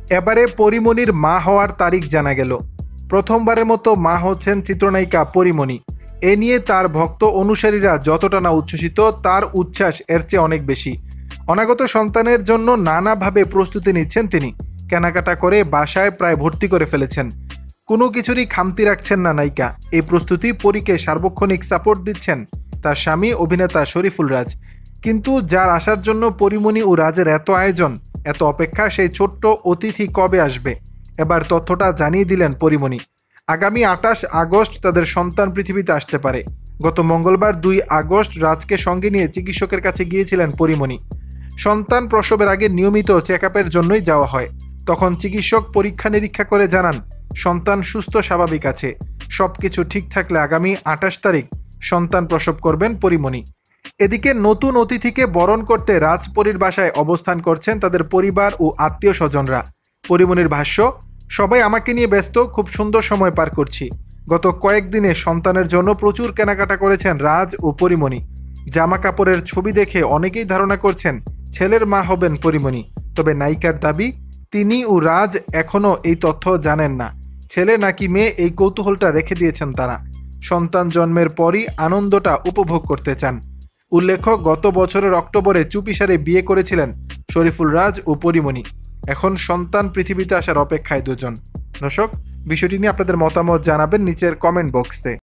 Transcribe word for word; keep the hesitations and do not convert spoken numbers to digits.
এবারে পরিমণির মা হওয়ার তারিখ জানা গেল। প্রথমবারের মতো মা হচ্ছেন চিত্রনায়িকা পরিমণি। এ নিয়ে তার ভক্ত অনুসারীরা যতটা না উচ্ছ্বসিত, তার উচ্ছ্বাস এর চেয়ে অনেক বেশি। অনাগত সন্তানের জন্য নানাভাবে প্রস্তুতি নিচ্ছেন তিনি। কেনাকাটা করে বাসায় প্রায় ভর্তি করে ফেলেছেন। কোনো কিছুরই খামতি রাখছেন না নায়িকা। এই প্রস্তুতি পরীকে সার্বক্ষণিক সাপোর্ট দিচ্ছেন তার স্বামী অভিনেতা শরীফুল রাজ। কিন্তু যার আসার জন্য পরিমণি ও রাজের এত আয়োজন, এত অপেক্ষা, সেই ছোট্ট অতিথি কবে আসবে? এবার তথ্যটা জানিয়ে দিলেন পরিমণি। আগামী আটাশ আগস্ট তাদের সন্তান পৃথিবীতে আসতে পারে। গত মঙ্গলবার দুই আগস্ট রাজকে সঙ্গে নিয়ে চিকিৎসকের কাছে গিয়েছিলেন পরিমণি। সন্তান প্রসবের আগে নিয়মিত চেক আপের জন্যই যাওয়া হয়। তখন চিকিৎসক পরীক্ষা নিরীক্ষা করে জানান সন্তান সুস্থ স্বাভাবিক আছে। সবকিছু ঠিক থাকলে আগামী আটাশ তারিখ সন্তান প্রসব করবেন পরিমণি। এদিকে নতুন অতিথিকে বরণ করতে রাজপরীর বাসায় অবস্থান করছেন তাদের পরিবার ও আত্মীয় স্বজনরা। পরিমণির ভাষ্য, সবাই আমাকে নিয়ে ব্যস্ত, খুব সুন্দর সময় পার করছি। গত কয়েকদিনে সন্তানের জন্য প্রচুর কেনাকাটা করেছেন রাজ ও পরিমণি। জামা কাপড়ের ছবি দেখে অনেকেই ধারণা করছেন ছেলের মা হবেন পরিমণি। তবে নায়িকার দাবি, তিনি ও রাজ এখনও এই তথ্য জানেন না। ছেলে নাকি মেয়ে এই কৌতূহলটা রেখে দিয়েছেন তারা। সন্তান জন্মের পরই আনন্দটা উপভোগ করতে চান। উল্লেখ্য, গত বছরের অক্টোবরে চুপিসারে বিয়ে করেছিলেন শরীফুল রাজ ও পরিমণি। এখন সন্তান পৃথিবীতে আসার অপেক্ষায় দুজন। দর্শক, বিষয়টি নিয়ে আপনাদের মতামত জানাবেন নিচের কমেন্ট বক্সে।